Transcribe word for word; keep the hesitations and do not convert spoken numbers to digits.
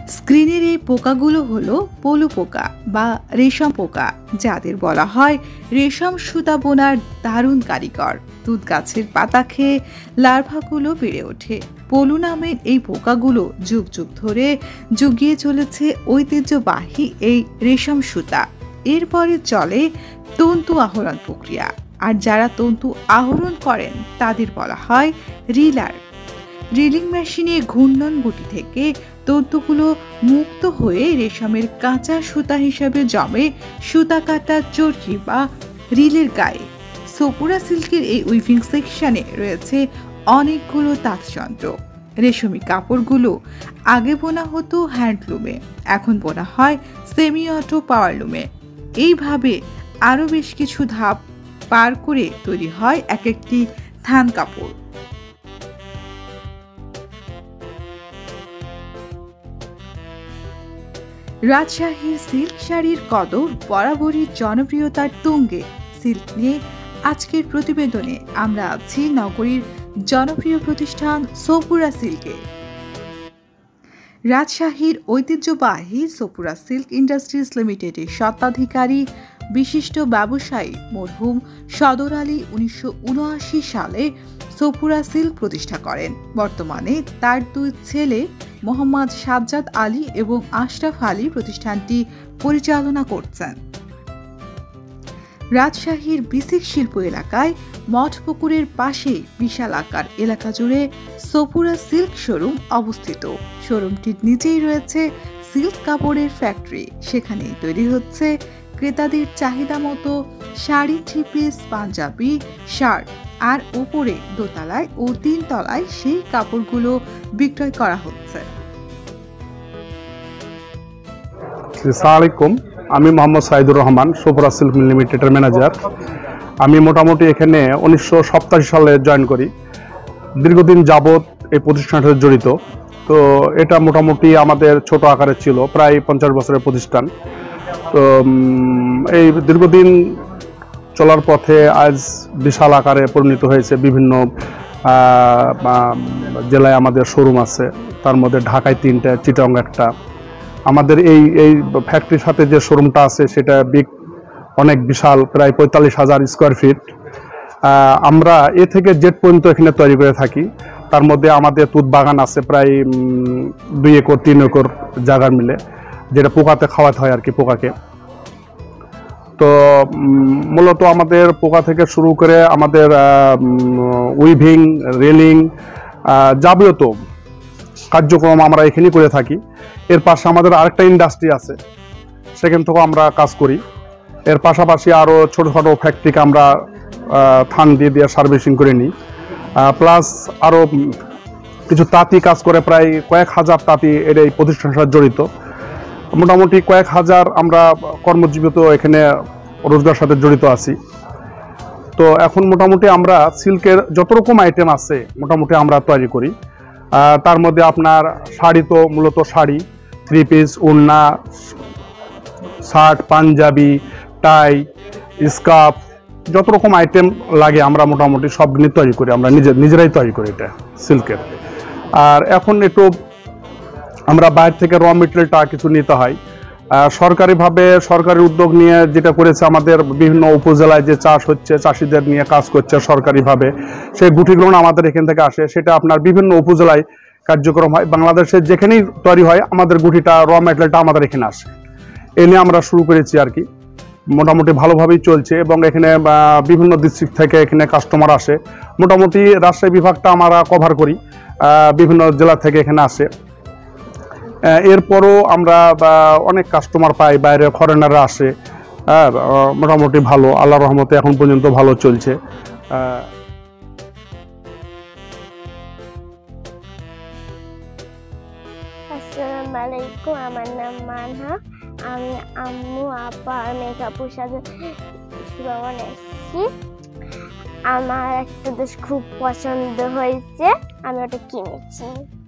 স্ক্রিনের এই পোকাগুলো হলো পলু পোকা বা রেশম পোকা, যাদের বলা হয় রেশম সুতা বোনার দারুণ কারিগর। তুঁত গাছের পাতা খেয়ে লার্ভাগুলো বেড়ে ওঠে। পলু নামের এই পোকাগুলো যুগ যুগ ধরে জুগিয়ে চলেছে ঐতিহ্যবাহী এই রেশম সুতা। এরপরে চলে তন্তু আহরণ প্রক্রিয়া, আর যারা তন্তু আহরণ করেন তাদের বলা হয় রিলার। রিলিং মেশিনে ঘূর্ণন গুটি থেকে তন্তুগুলো মুক্ত হয়ে রেশমের কাঁচা সুতা হিসেবে জমে সুতা কাটা চরকি বা রিলের গায়ে। সপুরা সিল্কের এই উইভিং সেকশনে রয়েছে অনেকগুলো তাঁতযন্ত্র। রেশমি কাপড়গুলো আগে বোনা হতো হ্যান্ডলুমে, এখন বোনা হয় সেমি অটো পাওয়ারলুমে। এইভাবে আরও বেশ কিছু ধাপ পার করে তৈরি হয় এক একটি থান কাপড়। রাজশাহীর সিল্ক শাড়ির কদর বরাবরই জনপ্রিয়তার তুঙ্গে। সিল্ক নিয়ে আজকের প্রতিবেদনে আমরা আছি নগরীর জনপ্রিয় প্রতিষ্ঠান সপুরা সিল্কে। রাজশাহীর ঐতিহ্যবাহী সপুরা সিল্ক ইন্ডাস্ট্রিজ লিমিটেডের স্বত্বাধিকারী বিশিষ্ট ব্যবসায়ী মরহুম সদর আলী উনিশশো উনআশি সালে সপুরা সিল্ক প্রতিষ্ঠা করেন। বর্তমানে তার দুই ছেলে মোহাম্মদ সাজ্জাদ আলী এবং আশরাফ আলী প্রতিষ্ঠানটি পরিচালনা করছেন। রাজশাহীর বিসিক শিল্প এলাকায় মঠপুকুরের পাশে বিশাল আকার এলাকা জুড়ে সপুরা সিল্ক শোরুম অবস্থিত। শোরুমটির নিচেই রয়েছে সিল্ক কাপড়ের ফ্যাক্টরি। সেখানেই তৈরি হচ্ছে ক্রেতাদের চাহিদা মতো sari, three piece, panjabi, shirt, আর উপরে দোতলায় ও তিন তলায় সেই কাপড়গুলো বিক্রয় করা হচ্ছে। আসসালামু আলাইকুম, আমি মোহাম্মদ সাইদুর রহমান, সপুরা সিল্ক মিল লিমিটেডের ম্যানেজার। আমি মোটামুটি এখানে উনিশশো সপ্তাশি সালে জয়েন করি। দীর্ঘদিন যাবৎ এই প্রতিষ্ঠানটার সাথে জড়িত। তো এটা মোটামুটি আমাদের ছোট আকারের ছিল, প্রায় পঞ্চাশ বছরের প্রতিষ্ঠান। তো এই দীর্ঘদিন চলার পথে আজ বিশাল আকারে পরিণত হয়েছে। বিভিন্ন জেলায় আমাদের শোরুম আছে, তার মধ্যে ঢাকায় তিনটা, চিটাগং একটা। আমাদের এই এই ফ্যাক্টরির সাথে যে শোরুমটা আছে সেটা বিগ, অনেক বিশাল, প্রায় পঁয়তাল্লিশ হাজার স্কোয়ার ফিট। আমরা এ থেকে জেড পর্যন্ত এখানে তৈরি করে থাকি। তার মধ্যে আমাদের তুঁত বাগান আছে প্রায় দুই একর তিন একর জায়গার মিলে, যেটা পোকাতে খাওয়াতে হয় আর কি, পোকাকে। তো মূলত আমাদের পোকা থেকে শুরু করে আমাদের উইভিং, রেলিং, যাবতীয় কার্যক্রম আমরা এখানেই করে থাকি। এর পাশে আমাদের আরেকটা ইন্ডাস্ট্রি আছে, সেখান থেকেও আমরা কাজ করি। এর পাশাপাশি আরও ছোটোখাটো ফ্যাক্টরিকে আমরা থান দিয়ে দিয়ে সার্ভিসিং করে নিই। প্লাস আরও কিছু তাঁতি কাজ করে, প্রায় কয়েক হাজার তাঁতি এর এই প্রতিষ্ঠানের সাথে জড়িত। মোটামুটি কয়েক হাজার আমরা কর্মজীবিত এখানে রোজগার সাথে জড়িত আছি। তো এখন মোটামুটি আমরা সিল্কের যত রকম আইটেম আছে মোটামুটি আমরা তৈরি করি। তার মধ্যে আপনার শাড়ি, তো মূলত শাড়ি, থ্রি পিস, ওড়না, শার্ট, পাঞ্জাবি, টাই, স্কার্ফ, যত রকম আইটেম লাগে আমরা মোটামুটি সব নিয়ে তৈরি করি। আমরা নিজে নিজেরাই তৈরি করি এটা সিল্কের। আর এখন একটু আমরা বাইরে থেকে র মেটেরিয়ালটা কিছু নিতে হয়। সরকারিভাবে সরকারি উদ্যোগ নিয়ে যেটা করেছে, আমাদের বিভিন্ন উপজেলায় যে চাষ হচ্ছে, চাষিদের নিয়ে কাজ করছে সরকারিভাবে, সেই গুটিগুলো আমাদের এখান থেকে আসে। সেটা আপনার বিভিন্ন উপজেলায় কার্যক্রম হয়। বাংলাদেশের যেখানেই তৈরি হয় আমাদের গুটিটা, র মেটেরিয়ালটা আমাদের এখানে আসে। এ নিয়ে আমরা শুরু করেছি আর কি। মোটামুটি ভালোভাবেই চলছে এবং এখানে বিভিন্ন ডিস্ট্রিক্ট থেকে এখানে কাস্টমার আসে। মোটামুটি রাজশাহী বিভাগটা আমরা কভার করি, বিভিন্ন জেলা থেকে এখানে আসে। এরপরও আমরা অনেক কাস্টমার পাই, বাইরে ফরেনাররা আসে। মোটামুটি ভালো, আল্লাহর রহমতে এখন পর্যন্ত ভালো চলছে। আসসালামু আলাইকুম, আমার নাম মানহা। আমি আম্মু, আপা আর মেকআপুর সাথে ভ্রমণ এসেছি। আমার একটা ড্রেস খুব পছন্দ হয়েছে, আমি ওটা কিনেছি।